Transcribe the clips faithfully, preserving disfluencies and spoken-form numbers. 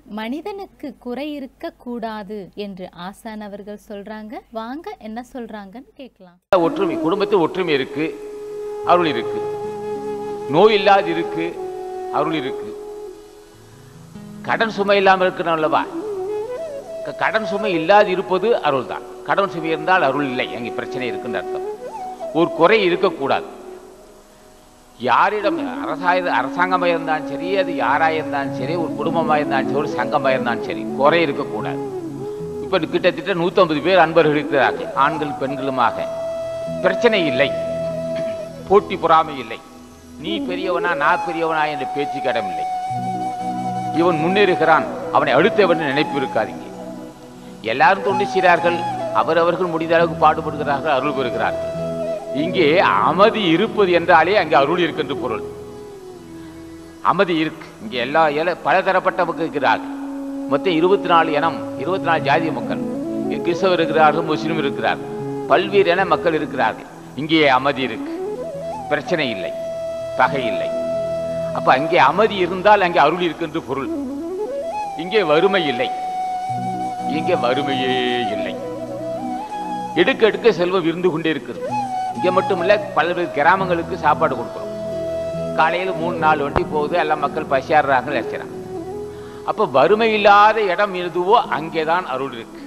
மனிதனுக்கு குறை இருக்க கூடாது என்று ஆசான் அவர்கள் சொல்றாங்க. வாங்க என்ன சொல்றாங்கன்னு கேட்கலாம். ஒற்றுமை, குடும்பத்தில் ஒற்றுமை இருக்கு, அருள் இருக்கு. நோய் இல்லாது இருக்கு, அருள் இருக்கு. கடன் சுமை இல்லாமல் இருக்கணும் அல்லவா? கடன் சுமை இல்லாது இருப்பது அருள் தான். கடன் சுமை இருந்தால் அருள் இல்லை, அங்கே பிரச்சனை இருக்குன்னு அர்த்தம். ஒரு குறை இருக்கக்கூடாது. யாரிடம் அரசாய அரசாங்கமாக இருந்தாலும் சரி, அது யாராக இருந்தாலும் சரி, ஒரு குடும்பமாக இருந்தாலும் சரி, ஒரு சங்கமாக இருந்தாலும் சரி, குறை இருக்கக்கூடாது. இப்போ கிட்டத்தட்ட நூற்றம்பது பேர் அன்பர்கள் இருக்கிறார்கள், ஆண்கள் பெண்களுமாக. பிரச்சனை இல்லை, போட்டி பொறாமை இல்லை. நீ பெரியவனா நான் பெரியவனா என்ற பேச்சு கடமில்லை. இவன் முன்னேறுகிறான், அவனை அடுத்தவன் நினைப்பு இருக்காதீங்க. எல்லாரும் தொண்டு செய்கிறார்கள், அவரவர்கள் முடிந்த அளவுக்கு பாடுபடுகிறார்கள், அருள் பெறுகிறார்கள். இங்கே அமைதி இருப்பது என்றாலே அங்கே அருள் இருக்கின்ற பொருள். அமைதி இருக்கு. இங்கே எல்லா பலதரப்பட்ட மக்கள் இருக்கிறார்கள். மொத்தம் இருபத்தி நாலு இனம், இருபத்தி நாலு ஜாதி மக்கள். கிறிஸ்தவர் இருக்கிறார்கள், முஸ்லிம் இருக்கிறார்கள், பல்வேறு இன மக்கள் இருக்கிறார்கள். இங்கே அமைதி இருக்கு, பிரச்சனை இல்லை, பகை இல்லை. அப்ப அங்கே அமைதி இருந்தால் அங்கே அருள் இருக்கின்ற பொருள். இங்கே வறுமை இல்லை, இங்கே வறுமையே இல்லை. எடுக்க எடுக்க செல்வம் இருந்து கொண்டே இருக்கிறது. இங்கே மட்டும் இல்லை, பல்வேறு கிராமங்களுக்கு சாப்பாடு கொடுக்குறோம். காலையில் மூணு நாலு வண்டி போகுது, எல்லாம் மக்கள் பசியாடுறாங்க, நினைச்சாங்க. அப்போ வறுமை இல்லாத இடம் எதுவோ அங்கேதான் அருள் இருக்கு.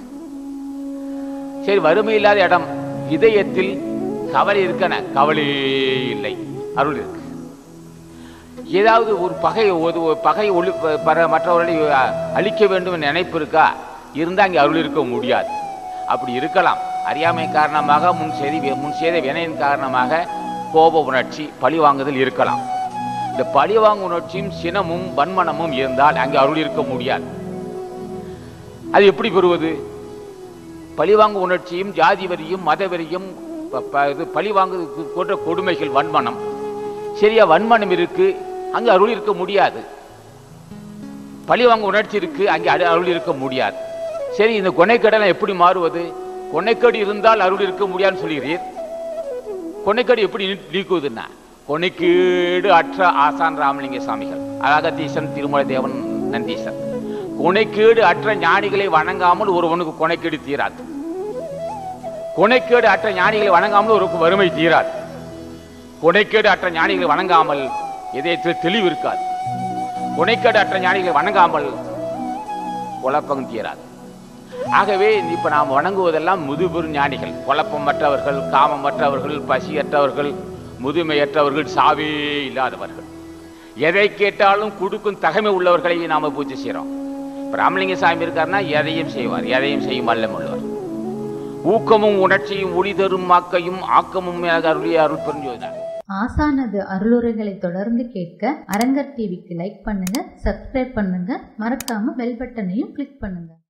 சரி, வறுமை இல்லாத இடம், இதயத்தில் கவலை இருக்கன, கவலையே இல்லை, அருள் இருக்கு. ஏதாவது ஒரு பகை பகை ஒளி மற்றவர்களை அழிக்க வேண்டும் என்ற நினைப்பு இருக்கா? இருந்தால் அங்கே அருள் இருக்க முடியாது. அப்படி இருக்கலாம், அறியாமை காரணமாக, முன் செய்தி முன் செய்த வினையின் காரணமாக கோப உணர்ச்சி, பழி வாங்குதல் இருக்கலாம். இந்த பழி வாங்கு உணர்ச்சியும் சினமும் வன்மனமும் இருந்தால் அங்கே அருள் இருக்க முடியாது. அது எப்படி பெறுவது? பழிவாங்கு உணர்ச்சியும் ஜாதி வரியும் மத வரியும் பழி வாங்கு போன்ற கொடுமைகள், வன்மனம், சரியா வன்மனம் இருக்கு, அங்கே அருள் இருக்க முடியாது. பழி வாங்கு உணர்ச்சி இருக்கு, அங்கே அருள் இருக்க முடியாது. சரி, இந்த கொனைக்கடலை எப்படி மாறுவது? கொனைக்கடி இருந்தால் அருள் இருக்க முடியாதுன்னு சொல்கிறீர். கொனைக்கடி எப்படி நீக்குவதுன்னா, கொனைக்கேடு அற்ற ஆசான் ராமலிங்க சாமிகள், அழகதீசன், திருமலை தேவன், நந்தீசன். கொனைக்கேடு அற்ற ஞானிகளை வணங்காமல் ஒருவனுக்கு கொனைக்கேடு தீராது. கொனைக்கேடு அற்ற ஞானிகளை வணங்காமல் ஒருவருக்கு வறுமை தீராது. கொனைக்கேடு அற்ற ஞானிகளை வணங்காமல் இதயத்தில் தெளிவு இருக்காது. கொனைக்கேடு அற்ற ஞானிகளை வணங்காமல் குழப்பம் தீராது. ஆகவே இப்ப நாம் வணங்குவதெல்லாம் முதுபெரு ஞானிகள், குழப்பமற்றவர்கள், காமமற்றவர்கள், பசியற்றவர்கள், முதுமையற்றவர்கள், சாவே இல்லாதவர்கள், எதை கேட்டாலும் கொடுக்கும் தகமை உள்ளவர்களை நாம பூஜை செய்யறோம். ராமலிங்க சாமி இருக்காருன்னா எதையும் செய்வார், எதையும் செய்யும் வல்லம் உள்ளவர். ஊக்கமும் உணர்ச்சியும் ஒளி தரும் மாக்கையும் ஆக்கமும் அருளிய அருள் புரிஞ்சுவதார். ஆசானது அருளுரைகளை தொடர்ந்து கேட்க அரங்கர் டிவிக்கு லைக் பண்ணுங்க, சப்ஸ்கிரைப் பண்ணுங்க, மறக்காம பெல் பட்டனையும் கிளிக் பண்ணுங்க.